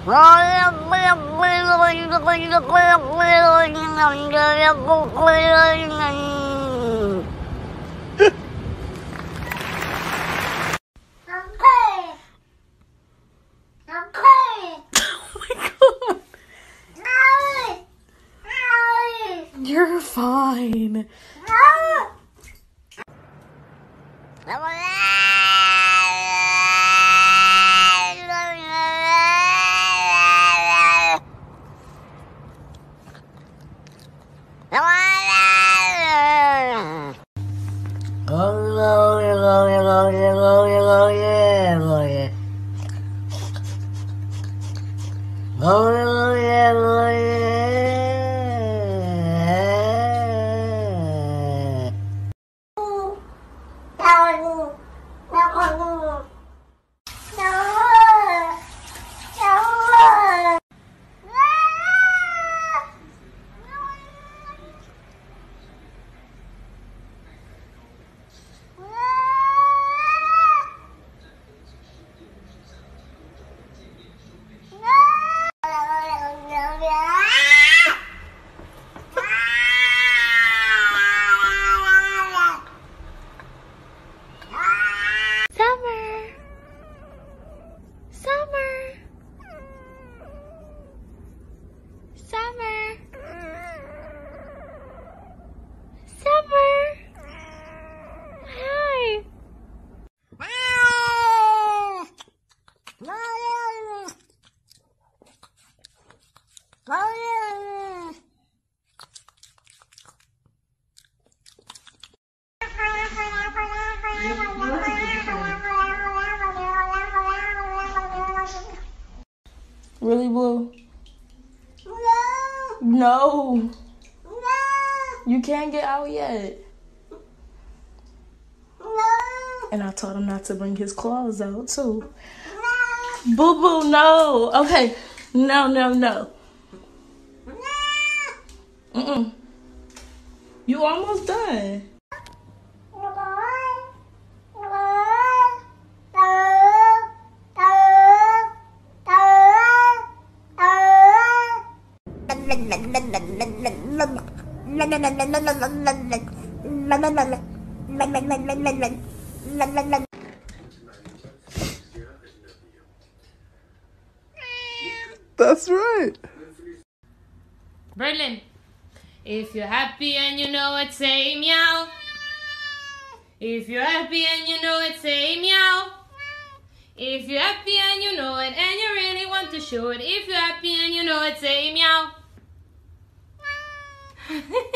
You're fine. Really, Blue? No. You can't get out yet. And I told him not to bring his claws out, too. Boo Boo, no. Okay. No. You almost done. That's right. Berlin, if you're happy and you know it, say meow. If you're happy and you know it, say meow. If you're happy and you know it and you really want to show it, if you're happy and you know it, say meow.